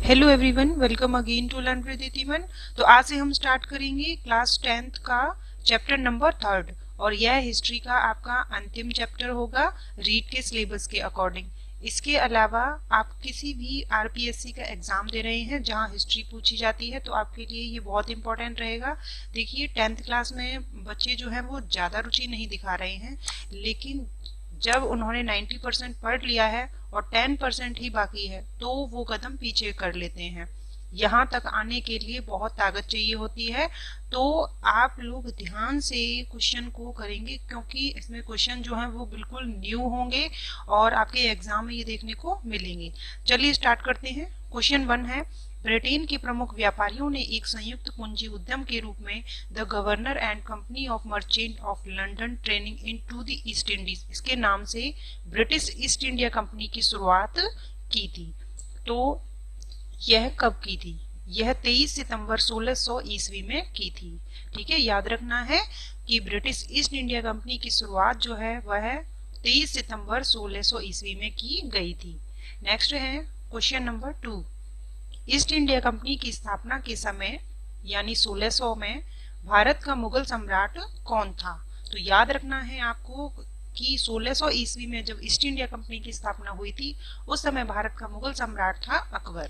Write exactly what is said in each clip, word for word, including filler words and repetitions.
Hello everyone, welcome again to learn with इतिमन। तो आज से हम स्टार्ट करेंगे क्लास टेंथ का चैप्टर नंबर थर्ड और यह हिस्ट्री का आपका अंतिम चैप्टर होगा रीड के सिलेबस के अकॉर्डिंग। इसके अलावा आप किसी भी आरपीएससी का एग्जाम दे रहे हैं जहां हिस्ट्री पूछी जाती है तो आपके लिए ये बहुत इंपॉर्टेंट रहेगा। देखिए, टेंथ क्लास में बच्चे जो हैं वो ज़्यादा रुचि नहीं दिखा रहे हैं, लेकिन जब उन्होंने नब्बे परसेंट पढ़ लिया है और दस परसेंट ही बाकी है तो वो कदम पीछे कर लेते हैं। यहाँ तक आने के लिए बहुत ताकत चाहिए होती है। तो आप लोग ध्यान से क्वेश्चन को करेंगे क्योंकि इसमें क्वेश्चन जो है वो बिल्कुल न्यू होंगे और आपके एग्जाम में ये देखने को मिलेंगे। चलिए स्टार्ट करते हैं। क्वेश्चन वन है, ब्रिटेन के प्रमुख व्यापारियों ने एक संयुक्त पूंजी उद्यम के रूप में the governor and company of merchant of London trading into the East Indies, इसके नाम से ब्रिटिश ईस्ट इंडिया कंपनी की शुरुआत की थी। तो यह कब की थी? यह तेईस सितंबर सोलह सौ ईस्वी में की थी। ठीक है, याद रखना है कि ब्रिटिश ईस्ट इंडिया कंपनी की शुरुआत जो है वह तेईस सितंबर सोलह सौ ईस्वी में की गई थी। नेक्स्ट है question number two, East India Company की स्थापना के समय यानी सोलह सौ में भारत का मुगल सम्राट कौन था? तो याद रखना है आपको कि सोलह सौ ईस्वी में जब ईस्ट इंडिया कंपनी की स्थापना हुई थी उस समय भारत का मुगल सम्राट था अकबर।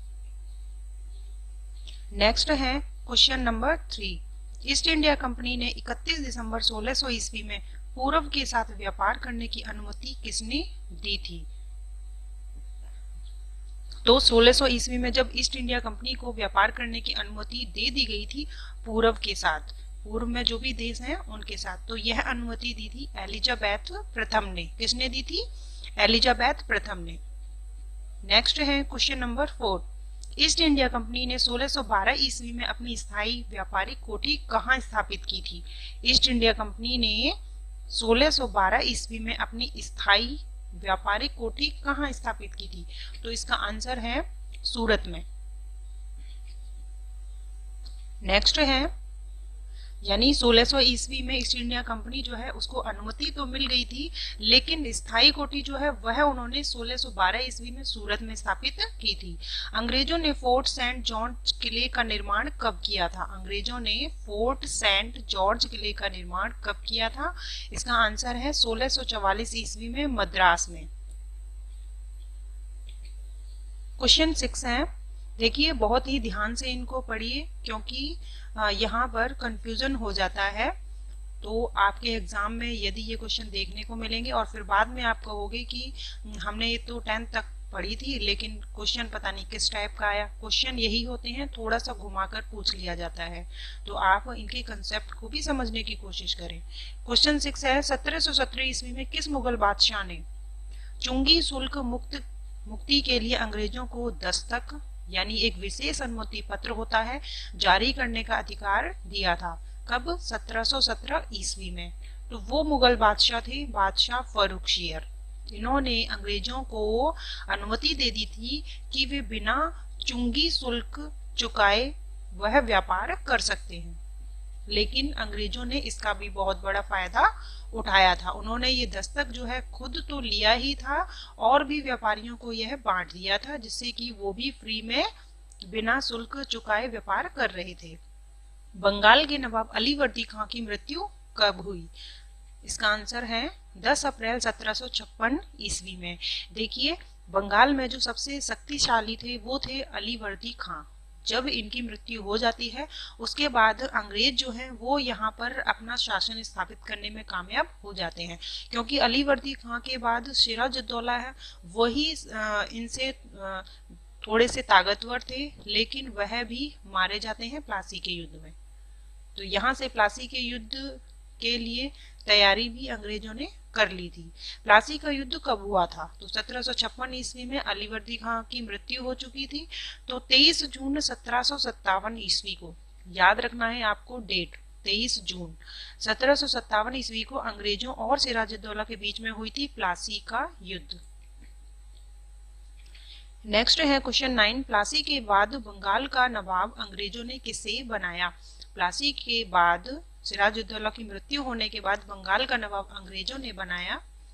नेक्स्ट है question number three, East India Company ने इकतीस दिसंबर सोलह सौ ईस्वी में पूर्व के साथ व्यापार करने की अनुमति किसने दी थी? तो सोलह सौ ईस्वी में जब ईस्ट इंडिया कंपनी को व्यापार करने की अनुमति दे दी गई थी पूर्व के साथ, पूर्व में जो भी देश हैं उनके साथ, तो यह अनुमति दी थी एलिजाबेथ प्रथम ने। किसने दी थी? एलिजाबेथ प्रथम ने। नेक्स्ट है question number four, East India Company ने सोलह सौ बारह ईस्वी में अपनी स्थायी व्यापारिक कोठी कहाँ स्थापित की थी? ईस्ट इंडिया कंपनी ने सोलह सौ बारह ईस्वी में अपनी स्थायी व्यापारिक कोठी कहाँ स्थापित की थी? तो इसका आंसर है सूरत में। नेक्स्ट है, यानी सोलह सौ ईस्वी में ईस्ट इंडिया कंपनी जो है उसको अनुमति तो मिल गई थी, लेकिन स्थायी कोठी जो है वह उन्होंने सोलह सौ बारह ईस्वी में सूरत में स्थापित की थी। अंग्रेजों ने फोर्ट सेंट जॉर्ज किले का निर्माण कब किया था? अंग्रेजों ने फोर्ट सेंट जॉर्ज किले का निर्माण कब किया था? इसका आंसर है सोलह सौ चौवालीस ईस्वी में मद्रास में। क्वेश्चन सिक्स है, देखिए बहुत ही ध्यान से इनको पढ़िए क्योंकि यहाँ पर कंफ्यूजन हो जाता है। तो आपके एग्जाम में यदि ये क्वेश्चन देखने को मिलेंगे और फिर बाद में आप कहोगे कि हमने ये तो टेंथ तक पढ़ी थी लेकिन क्वेश्चन पता नहीं किस टाइप का आया। क्वेश्चन यही होते हैं, थोड़ा सा घुमाकर पूछ लिया जाता है, तो आप इनके कंसेप्ट को भी समझने की कोशिश करें। क्वेश्चन सिक्स है, सत्रह सौ सत्रह ईस्वी में किस मुगल बादशाह ने चुंगी शुल्क मुक्त मुक्ति के लिए अंग्रेजों को दस्तक यानी एक विशेष अनुमति पत्र होता है जारी करने का अधिकार दिया था? कब? सत्रह सौ सत्रह ईस्वी में। तो वो मुगल बादशाह थे बादशाह फर्रुखशियर। इन्होंने अंग्रेजों को अनुमति दे दी थी कि वे बिना चुंगी शुल्क चुकाए वह व्यापार कर सकते हैं, लेकिन अंग्रेजों ने इसका भी बहुत बड़ा फायदा उठाया था। उन्होंने ये दस्तक जो है खुद तो लिया ही था और भी व्यापारियों को यह बांट दिया था जिससे कि वो भी फ्री में बिना शुल्क चुकाए व्यापार कर रहे थे। बंगाल के नवाब अलीवर्दी खां की मृत्यु कब हुई? इसका आंसर है दस अप्रैल सत्रह सौ छप्पन ईस्वी में। देखिए, बंगाल में जो सबसे शक्तिशाली थे वो थे अलीवर्दी खां। जब इनकी मृत्यु हो जाती है उसके बाद अंग्रेज जो हैं वो यहाँ पर अपना शासन स्थापित करने में कामयाब हो जाते हैं, क्योंकि अलीवर्दी खां के बाद सिराजुद्दौला है वही इनसे थोड़े से ताकतवर थे, लेकिन वह भी मारे जाते हैं प्लासी के युद्ध में। तो यहाँ से प्लासी के युद्ध के लिए तैयारी भी अंग्रेजों ने कर ली थी। प्लासी का युद्ध कब हुआ था? तो सत्रह सौ छप्पन ईस्वी में अलीवर्दी खां की मृत्यु हो चुकी थी, तो तेईस जून सत्रह सौ सत्तावन ईस्वी को, याद रखना है आपको डेट, तेईस जून सत्रह सौ सत्तावन ईस्वी को अंग्रेजों और सिराजुद्दौला के बीच में हुई थी प्लासी का युद्ध। नेक्स्ट है क्वेश्चन नाइन, प्लासी के बाद बंगाल का नवाब अंग्रेजों ने किसे बनाया? प्लासी के बाद सिराजुद्दौला की मृत्यु होने के बाद बंगाल का नवाब अंग्रेजों ने बनाया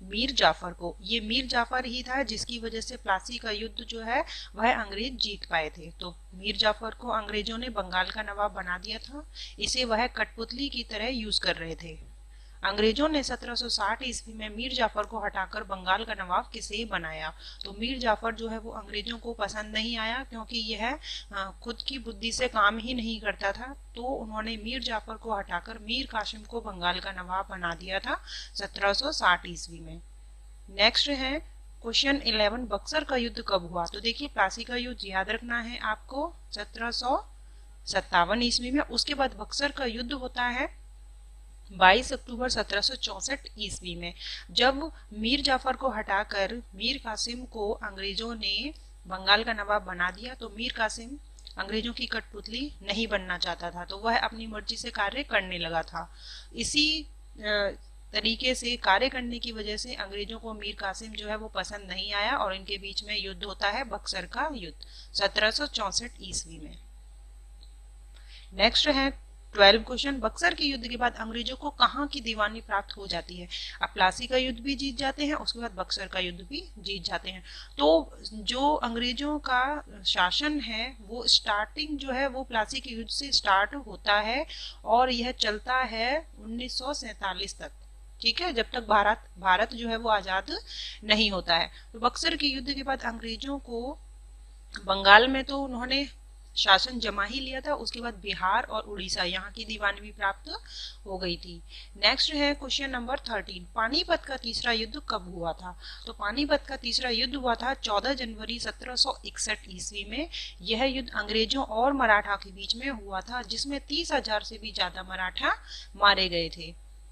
मीर जाफर को। ये मीर जाफर ही था जिसकी वजह से प्लासी का युद्ध जो है वह अंग्रेज जीत पाए थे। तो मीर जाफर को अंग्रेजों ने बंगाल का नवाब बना दिया था। इसे वह कठपुतली की तरह यूज कर रहे थे। अंग्रेजों ने सत्रह सौ साठ ईस्वी में मीर जाफर को हटाकर बंगाल का नवाब किसे बनाया? तो मीर जाफर जो है वो अंग्रेजों को पसंद नहीं आया, क्योंकि यह खुद की बुद्धि से काम ही नहीं करता था। तो उन्होंने मीर जाफर को हटाकर मीर कासिम को बंगाल का नवाब बना दिया था सत्रह सौ साठ ईस्वी में। नेक्स्ट है क्वेश्चन इलेवन, बक्सर का युद्ध कब हुआ? तो देखिए प्लासी का युद्ध याद रखना है आपको सत्रह सौ सत्तावन ईस्वी में। उसके बाद बक्सर का युद्ध होता है बाईस अक्टूबर सत्रह सौ चौसठ ईस्वी में, जब मीर जाफर को हटाकर मीर कासिम को अंग्रेजों ने बंगाल का नवाब बना दिया। तो मीर कासिम अंग्रेजों की कठपुतली नहीं बनना चाहता था, तो वह अपनी मर्जी से कार्य करने लगा था। इसी तरीके से कार्य करने की वजह से अंग्रेजों को मीर कासिम जो है वो पसंद नहीं आया और इनके बीच में युद्ध होता है बक्सर का युद्ध सत्रह सौ चौसठ ईस्वी में। नेक्स्ट है ट्वेल्व क्वेश्चन, बक्सर के युद्ध के बाद अंग्रेजों को कहाँ की दीवानी प्राप्त हो जाती है? अब प्लासी का युद्ध भी जीत जाते हैं, उसके बाद बक्सर का युद्ध भी जीत जाते हैं। तो जो अंग्रेजों का शासन है वो स्टार्टिंग जो है वो प्लासी के युद्ध से स्टार्ट होता है और यह चलता है उन्नीस सौ सैतालीस तक। ठीक है, जब तक भारत भारत जो है वो आजाद नहीं होता है। तो बक्सर के युद्ध के बाद अंग्रेजों को बंगाल में तो उन्होंने शासन जमा ही लिया था, उसके बाद बिहार और उड़ीसा यहाँ की दीवानी भी प्राप्त हो गई थी। नेक्स्ट है क्वेश्चन नंबर थर्टीन, पानीपत का तीसरा युद्ध कब हुआ था? तो पानीपत का तीसरा युद्ध हुआ था चौदह जनवरी सत्रह सौ इकसठ ईस्वी में। यह युद्ध अंग्रेजों और मराठा के बीच में हुआ था, जिसमें तीस हजार से भी ज्यादा मराठा मारे गए थे।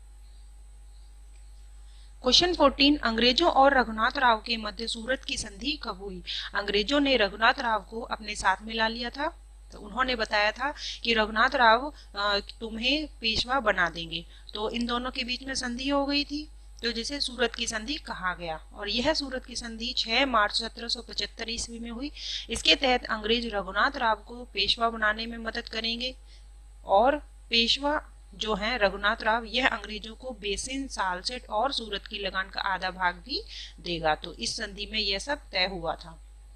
क्वेश्चन फोर्टीन, अंग्रेजों और रघुनाथ राव के मध्य सूरत की संधि कब हुई? अंग्रेजों ने रघुनाथ राव को अपने साथ मिला लिया था। तो उन्होंने बताया था कि रघुनाथ राव तुम्हें पेशवा बना देंगे। तो इन दोनों के बीच में संधि हो गई थी, तो जिसे सूरत की संधि कहा गया। और यह सूरत की संधि छह मार्च सत्रह सौ पचहत्तर ईस्वी में हुई। इसके तहत अंग्रेज रघुनाथ राव को पेशवा बनाने में मदद करेंगे और पेशवा जो है रघुनाथ राव यह अंग्रेजों को बेसिन, सालसेट और सूरत की लगान का आधा भाग भी देगा। तो इस संधि में यह सब तय हुआ था।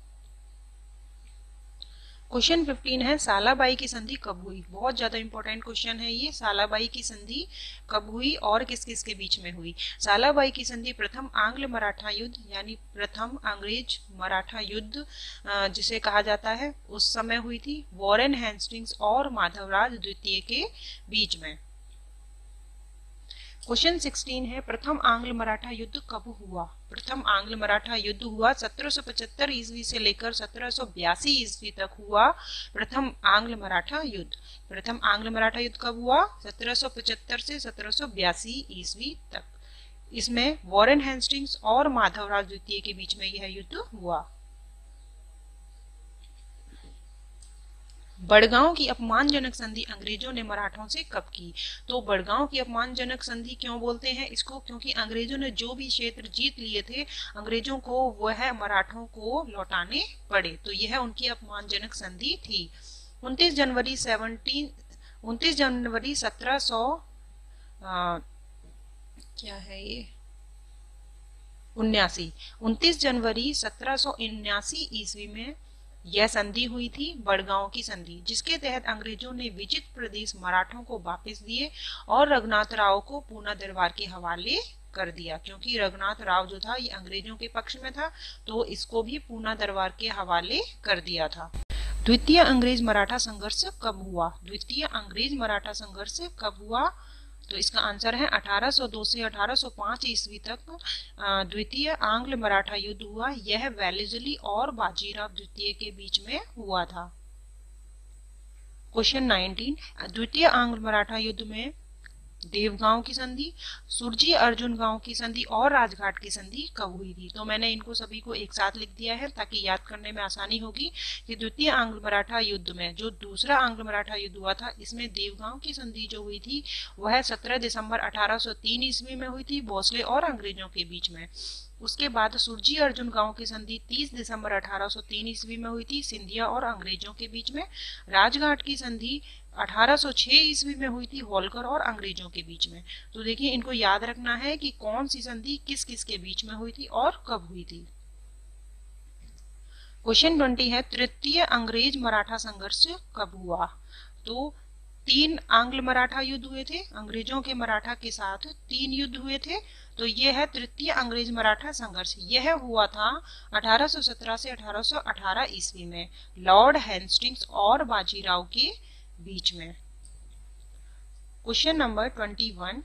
क्वेश्चन फिफ्टीन है, सालाबाई की संधि कब हुई? बहुत ज्यादा इंपॉर्टेंट क्वेश्चन है ये। सालाबाई की संधि कब हुई और किस किस के बीच में हुई? सालाबाई की संधि प्रथम आंग्ल मराठा युद्ध यानी प्रथम अंग्रेज मराठा युद्ध जिसे कहा जाता है उस समय हुई थी, वॉरेन हेस्टिंग्स और माधवराज द्वितीय के बीच में। क्वेश्चन सिक्सटीन है, प्रथम आंग्ल मराठा युद्ध कब हुआ? प्रथम आंग्ल मराठा युद्ध हुआ सत्रह सौ पचहत्तर ईस्वी से लेकर सत्रह सौ बयासी ईस्वी तक हुआ प्रथम आंग्ल मराठा युद्ध। प्रथम आंग्ल मराठा युद्ध कब हुआ? सत्रह सौ पचहत्तर से सत्रह सौ बयासी ईस्वी तक। इसमें वॉरेन हेस्टिंग्स और माधवराज द्वितीय के बीच में यह युद्ध हुआ। बड़गांव की अपमानजनक संधि अंग्रेजों ने मराठों से कब की? तो बड़गांव की अपमानजनक संधि क्यों बोलते हैं इसको? क्योंकि अंग्रेजों ने जो भी क्षेत्र जीत लिए थे अंग्रेजों को वह मराठों को लौटाने पड़े, तो यह उनकी अपमानजनक संधि थी। उनतीस जनवरी सेवनटीन उनतीस जनवरी सत्रह सौ क्या है ये उन्यासी उनतीस जनवरी सत्रह सौ उन्यासी ईस्वी में यह संधि हुई थी, बड़गांव की संधि, जिसके तहत अंग्रेजों ने विजित प्रदेश मराठों को वापस दिए और रघुनाथ राव को पूना दरबार के हवाले कर दिया। क्योंकि रघुनाथ राव जो था ये अंग्रेजों के पक्ष में था, तो इसको भी पूना दरबार के हवाले कर दिया था। द्वितीय अंग्रेज मराठा संघर्ष कब हुआ? द्वितीय अंग्रेज मराठा संघर्ष कब हुआ? तो इसका आंसर है अठारह सौ दो से अठारह सौ पाँच ईस्वी तक द्वितीय आंग्ल मराठा युद्ध हुआ। यह वेलेस्ली और बाजीराव द्वितीय के बीच में हुआ था। क्वेश्चन नाइनटीन, द्वितीय आंग्ल मराठा युद्ध में देवगांव की संधि, सुरजी अर्जुन गांव की संधि और राजघाट की संधि कब हुई थी? तो मैंने इनको सभी को एक साथ लिख दिया है ताकि याद करने में आसानी होगी कि द्वितीय आंग्ल मराठा युद्ध में जो दूसरा आंग्ल मराठा युद्ध हुआ था इसमें देवगांव की संधि जो हुई थी वह सत्रह दिसंबर अठारह सौ तीन ईस्वी में हुई थी भोसले और अंग्रेजों के बीच में। उसके बाद सुरजी अर्जुन गांव की संधि तीस दिसंबर अठारह सौ तीन ईस्वी में हुई थी सिंधिया और अंग्रेजों के बीच में। राजघाट की संधि अठारह सौ छह ईस्वी में हुई थी होलकर और अंग्रेजों के बीच में। तो देखिए इनको याद रखना है कि कौन सी संधि किस किस के बीच में हुई थी और कब हुई थी। क्वेश्चन ट्वेंटी है तृतीय अंग्रेज मराठा संघर्ष कब हुआ। तो तीन आंग्ल मराठा युद्ध हुए थे, अंग्रेजों के मराठा के साथ तीन युद्ध हुए थे। तो यह है तृतीय अंग्रेज मराठा संघर्ष। यह हुआ था अठारह सौ सत्रह से अठारह सौ अठारह ईस्वी में लॉर्ड हेस्टिंग्स और बाजीराव के बीच में। क्वेश्चन नंबर ट्वेंटी वन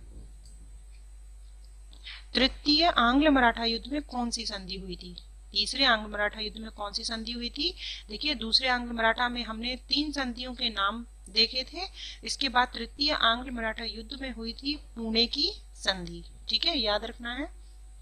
तृतीय आंग्ल मराठा युद्ध में कौन सी संधि हुई थी। तीसरे आंग्ल मराठा युद्ध में कौन सी संधि हुई थी। देखिए दूसरे आंग्ल मराठा में हमने तीन संधियों के नाम देखे थे। इसके बाद तृतीय आंग्ल मराठा युद्ध में हुई थी पुणे की संधि। ठीक है, याद रखना है।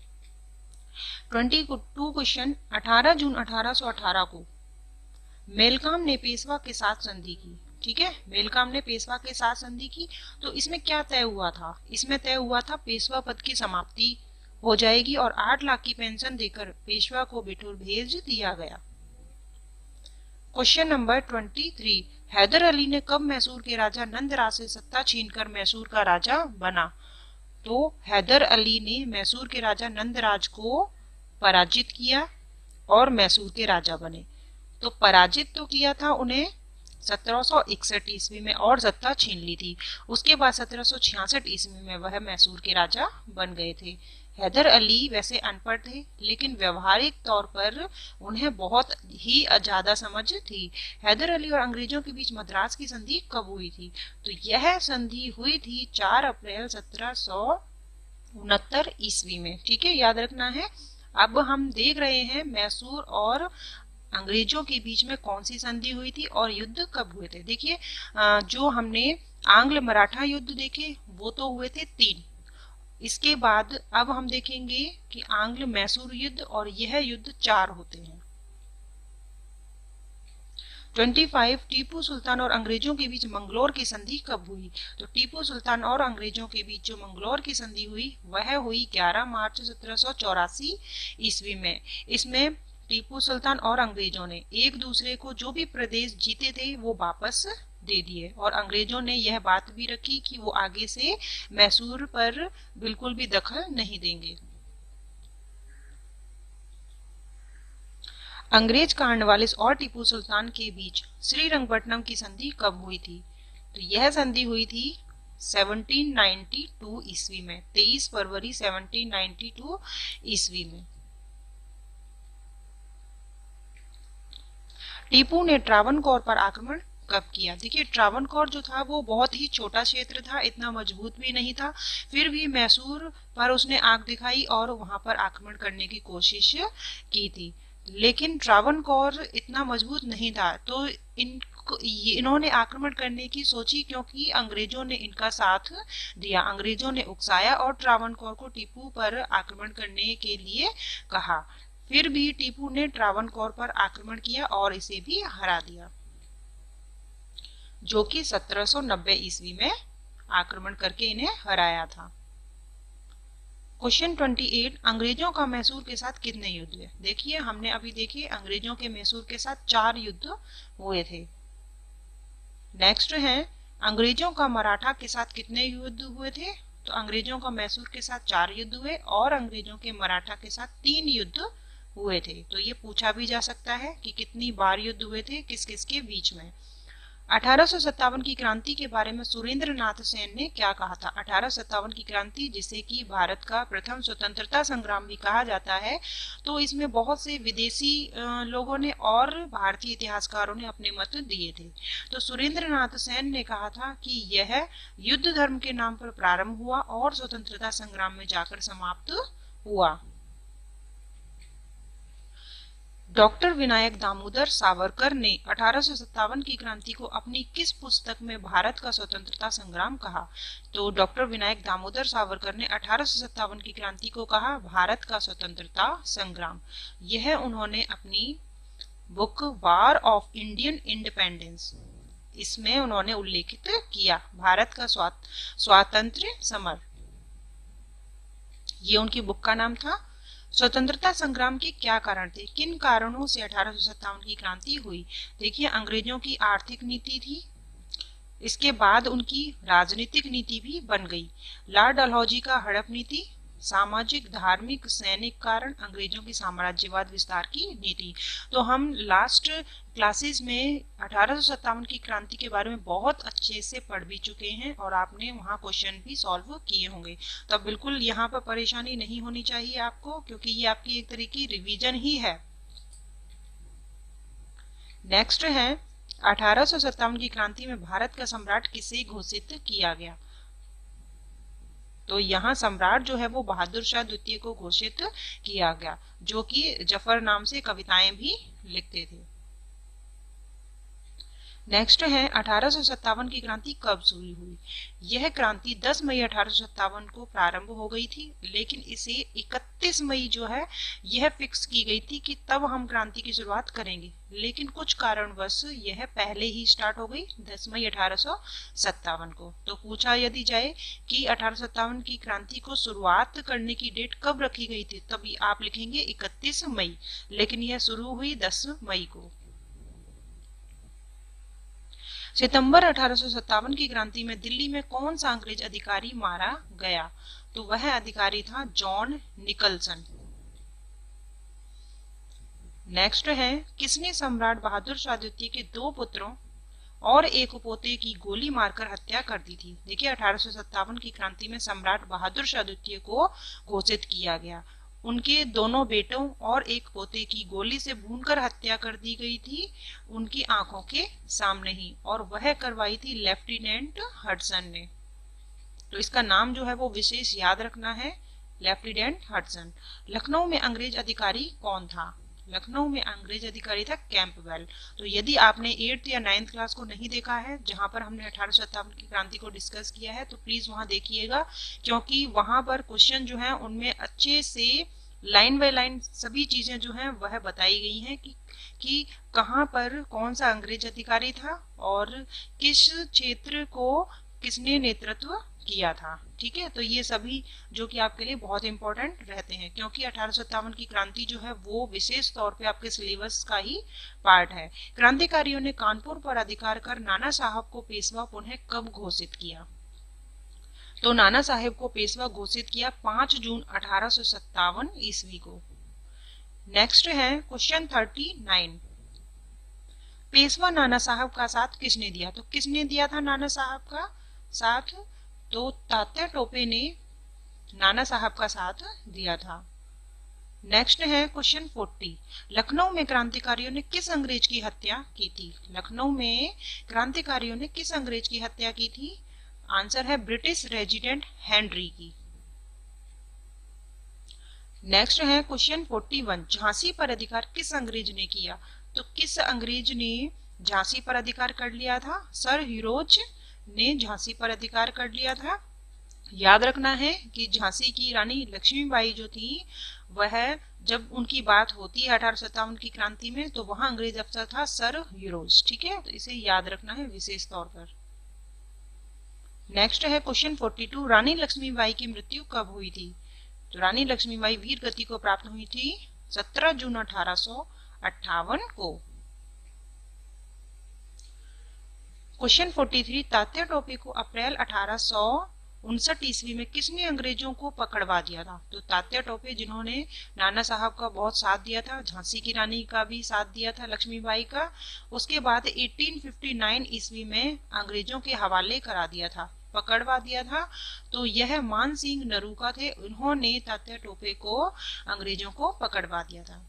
बाईस क्वेश्चन अठारह जून अठारह सौ अठारह को मेलकाम ने पेशवा के साथ संधि की। ठीक है, मेलकाम ने पेशवा के साथ संधि की। तो इसमें क्या तय हुआ था। इसमें तय हुआ था पेशवा पद की समाप्ति हो जाएगी और आठ लाख की पेंशन देकर पेशवा को बिठूर भेज दिया गया। क्वेश्चन नंबर तेईस हैदर अली ने कब मैसूर के राजा नंदराज से सत्ता छीनकर मैसूर का राजा बना। तो हैदर अली ने मैसूर के राजा नंदराज को पराजित किया और मैसूर के राजा बने। तो पराजित तो किया था उन्हें सत्रह सौ इकसठ ईस्वी में और सत्ता छीन ली थी। उसके बाद सत्रह सौ छियासठ ईस्वी में वह मैसूर के राजा बन गए थे। हैदर अली वैसे अनपढ़ थे लेकिन व्यवहारिक तौर पर उन्हें बहुत ही ज्यादा समझ थी। हैदर अली और अंग्रेजों के बीच मद्रास की संधि कब हुई थी। तो यह संधि हुई थी चार अप्रैल सत्रह सौ उनहत्तर ईस्वी में। ठीक है, याद रखना है। अब हम देख रहे हैं मैसूर और अंग्रेजों के बीच में कौन सी संधि हुई थी और युद्ध कब हुए थे। देखिए जो हमने आंग्ल मराठा युद्ध देखे वो तो हुए थे तीन। इसके बाद अब हम देखेंगे कि आंग्ल मैसूर युद्ध और यह युद्ध चार होते हैं। पच्चीस टीपू सुल्तान और अंग्रेजों के बीच मंगलोर की संधि कब हुई। तो टीपू सुल्तान और अंग्रेजों के बीच जो मंगलोर की संधि हुई वह हुई ग्यारह मार्च सत्रह सौ चौरासी ईस्वी में। इसमें टीपू सुल्तान और अंग्रेजों ने एक दूसरे को जो भी प्रदेश जीते थे वो वापस दे दिए और अंग्रेजों ने यह बात भी रखी कि वो आगे से मैसूर पर बिल्कुल भी दखल नहीं देंगे। अंग्रेज कार्नवालिस और टीपू सुल्तान के बीच श्रीरंगपट्टनम की संधि कब हुई थी। तो यह संधि हुई थी सत्रह सौ बानवे ईस्वी में, तेईस फरवरी सत्रह सौ बानवे ईस्वी में। टीपू ने ट्रावनकोर पर आक्रमण कब किया। देखिए ट्रावनकोर जो था वो बहुत ही छोटा क्षेत्र था, इतना मजबूत भी नहीं था, फिर भी मैसूर पर उसने आंख दिखाई और वहां पर आक्रमण करने की कोशिश की थी। लेकिन ट्रावनकोर इतना मजबूत नहीं था तो इन इन्होंने आक्रमण करने की सोची क्योंकि अंग्रेजों ने इनका साथ दिया। अंग्रेजों ने उकसाया और ट्रावनकोर को टीपू पर आक्रमण करने के लिए कहा। फिर भी टीपू ने ट्रावनकोर पर आक्रमण किया और इसे भी हरा दिया, जो कि सत्रह सौ नब्बे ईस्वी में आक्रमण करके इन्हें हराया था। क्वेश्चन अट्ठाईस अंग्रेजों का मैसूर के साथ कितने युद्ध हुए। देखिए हमने अभी देखे अंग्रेजों के मैसूर के साथ चार युद्ध हुए थे। नेक्स्ट है अंग्रेजों का मराठा के साथ कितने युद्ध हुए थे। तो अंग्रेजों का मैसूर के साथ चार युद्ध हुए और अंग्रेजों के मराठा के साथ तीन युद्ध हुए थे। तो ये पूछा भी जा सकता है कि कितनी बार युद्ध हुए थे किस किस के बीच में। अठारह सौ सत्तावन की क्रांति के बारे में सुरेंद्र नाथ सेन ने क्या कहा था। अठारह सौ सत्तावन की क्रांति जिसे कि भारत का प्रथम स्वतंत्रता संग्राम भी कहा जाता है, तो इसमें बहुत से विदेशी लोगों ने और भारतीय इतिहासकारों ने अपने मत दिए थे। तो सुरेंद्र नाथ सेन ने कहा था कि यह युद्ध धर्म के नाम पर प्रारंभ हुआ और स्वतंत्रता संग्राम में जाकर समाप्त हुआ। डॉक्टर विनायक दामोदर सावरकर ने अठारह सौ सत्तावन की क्रांति को अपनी किस पुस्तक में भारत का स्वतंत्रता संग्राम कहा। तो डॉक्टर विनायक दामोदर सावरकर ने अठारह सौ सत्तावन की क्रांति को कहा भारत का स्वतंत्रता संग्राम। यह उन्होंने अपनी book war of Indian independence इसमें उन्होंने उल्लेखित किया भारत का स्वातंत्र्य समर। ये उनकी बुक का नाम था स्वतंत्रता संग्राम के क्या कारण थे? किन कारणों से अठारह सौ सत्तावन की क्रांति हुई? देखिए, अंग्रेजों की आर्थिक नीति थी, इसके बाद उनकी राजनीतिक नीति भी बन गई। लॉर्ड डलहौजी का हड़प नीति, सामाजिक, धार्मिक, सैनिक कारण, अंग्रेजों की साम्राज्यवाद विस्तार की नीति। तो हम लास्ट क्लासेस में अठारह सौ सत्तावन की क्रांति के बारे में बहुत अच्छे से पढ़ भी चुके हैं और आपने वहां क्वेश्चन भी सॉल्व किए होंगे। तो बिल्कुल यहाँ पर परेशानी नहीं होनी चाहिए आपको, क्योंकि ये आपकी एक तरह की रिवीजन ही है। नेक्स्ट है, अठारह सौ सत्तावन की क्रांति में भारत का सम्राट किसे घोषित किया गया? तो यहाँ सम्राट जो है वो बहादुर शाह द्वितीय को घोषित किया गया, जो कि जफर नाम से कविताएं भी लिखते थे। नेक्स्ट है, अठारह सौ सत्तावन की क्रांति कब शुरू हुई? यह क्रांति दस मई अठारह सौ सत्तावन को प्रारंभ हो गई थी, लेकिन इसे इकतीस मई जो है यह फिक्स की गई थी कि तब हम क्रांति की शुरुआत करेंगे, लेकिन कुछ कारणवश यह पहले ही स्टार्ट हो गई दस मई अठारह सौ सत्तावन को। तो पूछा यदि जाए कि अठारह सौ सत्तावन की क्रांति को शुरुआत करने की डेट कब रखी गई थी, तभी आप लिखेंगे इकतीस मई, लेकिन यह शुरू हुई दस मई को। सितंबर अठारह सौ सत्तावन की क्रांति में दिल्ली में कौन सा अंग्रेज अधिकारी मारा गया? तो वह अधिकारी था जॉन निकलसन। नेक्स्ट है, किसने सम्राट बहादुर शाह द्वितीय के दो पुत्रों और एक पोते की गोली मारकर हत्या कर दी थी? देखिए, अठारह सौ सत्तावन की क्रांति में सम्राट बहादुर शाह द्वितीय को घोषित किया गया। उनके दोनों बेटों और एक पोते की गोली से भूनकर हत्या कर दी गई थी उनकी आंखों के सामने ही, और वह करवाई थी लेफ्टिनेंट हडसन ने। तो इसका नाम जो है वो विशेष याद रखना है, लेफ्टिनेंट हडसन। लखनऊ में अंग्रेज अधिकारी कौन था? लखनऊ में अंग्रेज अधिकारी था कैंपबेल। तो यदि आपने एट्थ या नाइन्थ क्लास को नहीं देखा है, जहां पर हमने अठारह सौ सत्तावन की क्रांति को डिस्कस किया है, तो प्लीज वहां देखिएगा, क्योंकि वहां पर क्वेश्चन जो है उनमें अच्छे से लाइन बाय लाइन सभी चीजें जो हैं वह बताई गई हैं कि कि कहां पर कौन सा अंग्रेज अधिकारी था और किस क्षेत्र को किसने नेतृत्व किया था। ठीक है, तो ये सभी जो कि आपके लिए बहुत इंपॉर्टेंट रहते हैं, क्योंकि अठारह सौ सत्तावन की क्रांति जो है वो विशेष तौर पे आपके सिलेबस का ही पार्ट है। क्रांतिकारियों ने कानपुर पर अधिकार कर नाना साहब को पेशवा पुनः कब घोषित किया? तो नाना साहेब को पेशवा घोषित किया पांच जून अठारह सौ सत्तावन ईस्वी को। नेक्स्ट है क्वेश्चन थर्टी नाइन, पेशवा नाना साहब का साथ किसने दिया? तो किसने दिया था नाना साहब का साथ? तो तात्या टोपे ने नाना साहब का साथ दिया था। नेक्स्ट है क्वेश्चन फोर्टी, लखनऊ में क्रांतिकारियों ने किस अंग्रेज की हत्या की थी? लखनऊ में क्रांतिकारियों ने किस अंग्रेज की हत्या की थी? आंसर है ब्रिटिश रेजिडेंट हेनरी की। नेक्स्ट है क्वेश्चन फोर्टी वन, झांसी पर अधिकार किस अंग्रेज ने किया? तो किस अंग्रेज ने झांसी पर अधिकार कर लिया था? सर हीरोज ने झांसी पर अधिकार कर लिया था। याद रखना है कि झांसी की रानी लक्ष्मीबाई जो थी वह जब उनकी बात होती है अठारह सौ सत्तावन की क्रांति में, तो वहां अंग्रेज अफसर था सर हीरोज। ठीक है, तो इसे याद रखना है विशेष तौर पर। नेक्स्ट है question forty two, Rani Lakshmibai की मृत्यु कब हुई थी? तो रानी लक्ष्मीबाई वीर गति को प्राप्त हुई थी सत्रह जून अठारह सौ अट्ठावन को। Question forty three, Tatya Tope को अप्रैल अठारह सौ उनसठ ईस्वी में किसने अंग्रेजों को पकड़वा दिया था? तो तात्या टोपे, जिन्होंने नाना साहब का बहुत साथ दिया था, झांसी की रानी का भी साथ दिया था लक्ष्मीबाई का, उसके बाद अठारह सौ उनसठ ईस्वी में अंग्रेजों के हवाले करा दिया था, पकड़वा दिया था। तो यह मान सिंह नरूका थे, उन्होंने तात्या टोपे को अंग्रेजों को पकड़वा दिया था।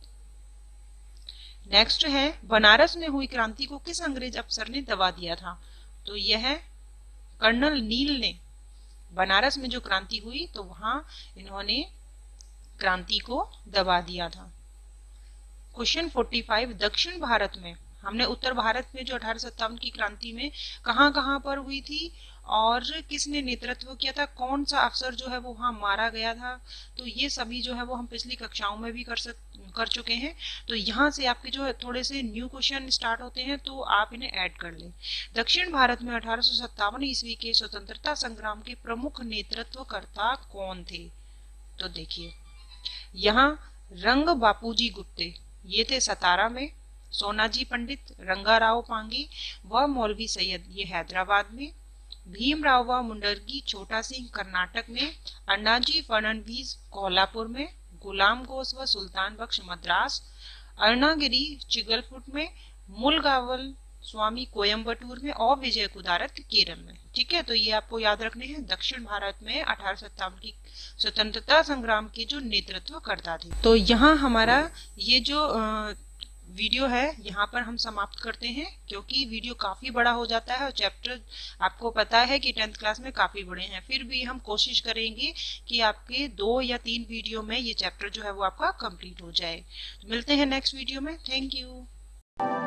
नेक्स्ट है, बनारस में हुई क्रांति को किस अंग्रेज अफसर ने दबा दिया था? तो यह कर्नल नील ने, बनारस में जो क्रांति हुई तो वहां इन्होंने क्रांति को दबा दिया था। क्वेश्चन फोर्टी फाइव, दक्षिण भारत में, हमने उत्तर भारत में जो अठारह सौ सत्तावन की क्रांति में कहां कहां पर हुई थी और किसने नेतृत्व किया था, कौन सा अफसर जो है वो वहां मारा गया था, तो ये सभी जो है वो हम पिछली कक्षाओं में भी कर सक कर चुके हैं। तो यहाँ से आपके जो है थोड़े से न्यू क्वेश्चन स्टार्ट होते हैं, तो आप इन्हें ऐड कर लें। दक्षिण भारत में अठारह सौ सत्तावन ईस्वी के स्वतंत्रता संग्राम के प्रमुख नेतृत्वकर्ता कौन थे? तो देखिए, यहाँ रंग बापूजी गुप्ते ये थे सतारा में, सोनाजी पंडित, रंगाराव पांगी व मौलवी सैयद ये हैदराबाद में, भीमराव व मुंडरगी छोटा सिंह कर्नाटक में, अन्नाजी फडणवीस कोल्हापुर में, गुलाम घोष व सुल्तान बख्श मद्रास, अरुणागिरी चिगलपुट में, मुलगावल स्वामी कोयम्बटूर में और विजय कुदारत केरल में। ठीक है, तो ये आपको याद रखने हैं दक्षिण भारत में अठारह सौ सत्तावन की स्वतंत्रता संग्राम के जो नेतृत्व करता थे। तो यहाँ हमारा ये जो वीडियो है यहाँ पर हम समाप्त करते हैं, क्योंकि वीडियो काफी बड़ा हो जाता है और चैप्टर आपको पता है कि टेंथ क्लास में काफी बड़े हैं। फिर भी हम कोशिश करेंगे कि आपके दो या तीन वीडियो में ये चैप्टर जो है वो आपका कंप्लीट हो जाए। तो मिलते हैं नेक्स्ट वीडियो में। Thank you.